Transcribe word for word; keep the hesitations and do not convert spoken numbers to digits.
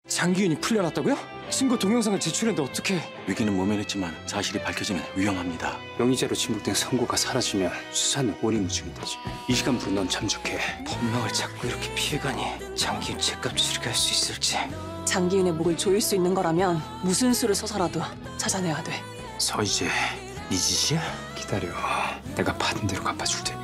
장기윤이 풀려났다고요? 증거 동영상을 제출했는데 어떻게? 위기는 모면했지만 사실이 밝혀지면 위험합니다. 용의자로 지목된 선고가 사라지면 수사는 오리무중이 되지. 이 시간부로 넌 잠적해. 법명을 자꾸 이렇게 피해가니 장기윤 죄값 치르게 할 수 있을지. 장기윤의 목을 조일 수 있는 거라면 무슨 수를 써서라도 찾아내야 돼. 서이제 네 짓이야? 기다려. 내가 받은 대로 갚아줄 테니.